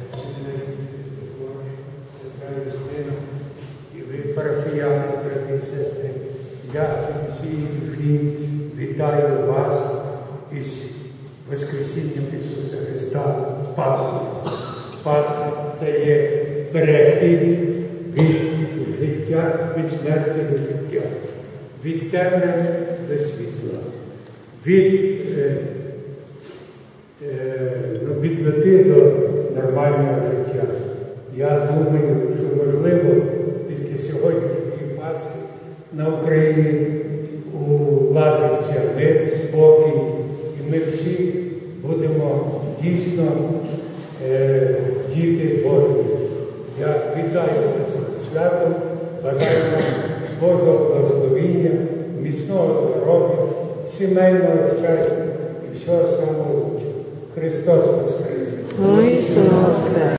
сестра Юстина, і ви, парафіяни, брати і сестри, я від усієї душі вітаю вас із Воскресінням Ісуса Христа, з Пасхою. Пасха – це є перехід від життя, від смерті до життя, від темряви до світла, від бідноти до нормального життя. Я думаю, що можливо після сьогоднішньої Пасхи на Україні уладиться мир, спокій, і ми всі будемо дійсно діти Божі. Я вітаю вас з святом, бажаю вам Божого благословіння, міцного здоров'я, сімейного щастя і всього самого лучшого. Христос воскрес!